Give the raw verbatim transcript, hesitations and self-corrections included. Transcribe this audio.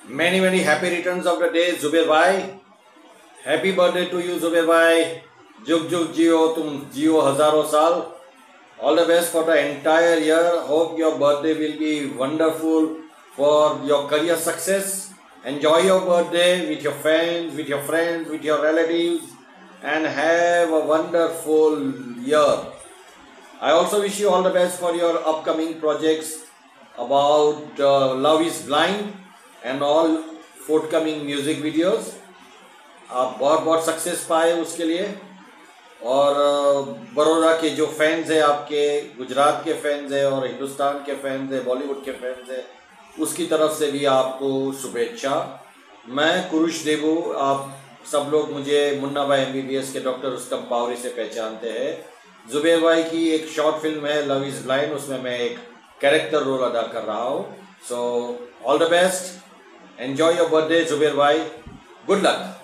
Many many happy returns of the day, Zubair bhai. Happy birthday to you, Zubair bhai. Jug jug jiyo, tum jiyo hazaron saal. All the best for the entire year. Hope your birthday will be wonderful for your career success. Enjoy your birthday with your fans, with your friends, with your relatives, and have a wonderful year. I also wish you all the best for your upcoming projects about uh, Love is Blind and all forthcoming music videos. आप बहुत बहुत success पाए उसके लिए. और बड़ौदा के जो fans हैं आपके, गुजरात के फैंस हैं और हिंदुस्तान के फैंस हैं, बॉलीवुड के फैंस हैं, उसकी तरफ से भी आपको शुभेच्छा. मैं कुरुश देबू, आप सब लोग मुझे मुन्ना भाई एमबीबीएस के डॉक्टर रुस्तम पावरी से पहचानते हैं. जुबैर भाई की एक शॉर्ट फिल्म है लव इज़ ब्लाइंड, उसमें मैं एक कैरेक्टर रोल अदा कर रहा हूँ. So all the best, enjoy your birthday Zubair भाई, गुड लक.